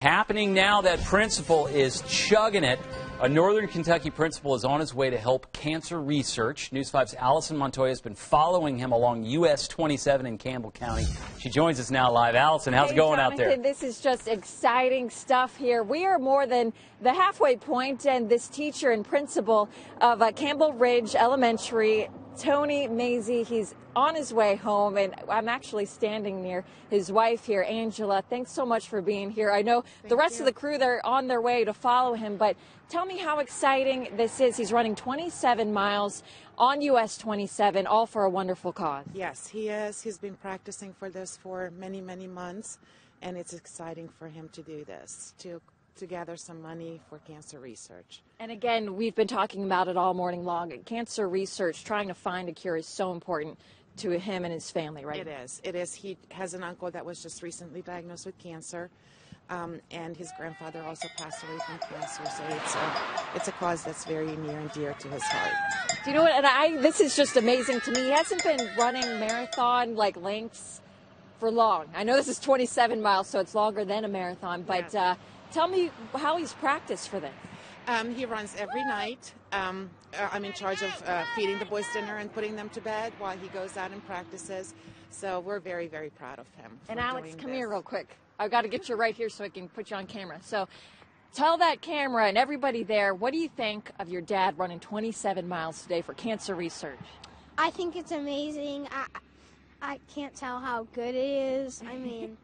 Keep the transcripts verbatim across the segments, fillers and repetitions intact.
Happening now, that principal is chugging it. A Northern Kentucky principal is on his way to help cancer research. News five's Allison Montoya has been following him along U S twenty-seven in Campbell County. She joins us now live. Allison, how's hey, it going Jonathan, out there? This is just exciting stuff here. We are more than the halfway point, and this teacher and principal of uh, Campbell Ridge Elementary, Tony Mazie, he's on his way home, and I'm actually standing near his wife here, Angela. Thanks so much for being here. I know Thank the rest you. of the crew, they're on their way to follow him, but tell me how exciting this is. He's running twenty-seven miles on U S twenty-seven, all for a wonderful cause. Yes, he is. He's been practicing for this for many, many months, and it's exciting for him to do this, to to gather some money for cancer research. And again, we've been talking about it all morning long. Cancer research, trying to find a cure, is so important to him and his family, right? It is. It is. He has an uncle that was just recently diagnosed with cancer, um, and his grandfather also passed away from cancer. So it's a, it's a cause that's very near and dear to his heart. Do you know what? And I, this is just amazing to me. He hasn't been running marathon like lengths for long. I know this is twenty-seven miles, so it's longer than a marathon, but yeah. uh, tell me how he's practiced for this. Um, he runs every night. Um, I'm in charge of uh, feeding the boys dinner and putting them to bed while he goes out and practices. So we're very, very proud of him. And Alex, come this. here real quick. I've got to get you right here so I can put you on camera. So tell that camera and everybody there, what do you think of your dad running twenty-seven miles today for cancer research? I think it's amazing. I, I can't tell how good it is. I mean,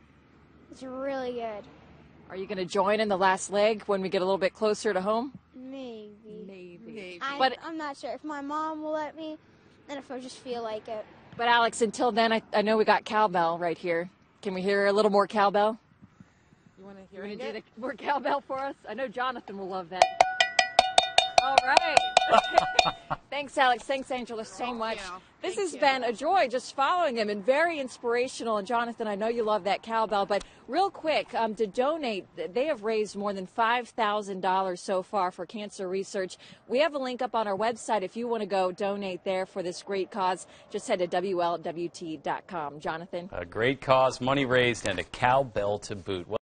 it's really good. Are you going to join in the last leg when we get a little bit closer to home? Maybe. Maybe. Maybe. I'm, but I'm not sure if my mom will let me and if I just feel like it. But Alex, until then, I, I know we got cowbell right here. Can we hear a little more cowbell? You want to You hear want to it? do the more cowbell for us? I know Jonathan will love that. All right. Thanks, Alex. Thanks, Angela, so much. This has been a joy just following him and very inspirational. And Jonathan, I know you love that cowbell, but real quick, um, to donate, they have raised more than five thousand dollars so far for cancer research. We have a link up on our website if you want to go donate there for this great cause. Just head to W L W T dot com. Jonathan? A great cause, money raised, and a cowbell to boot.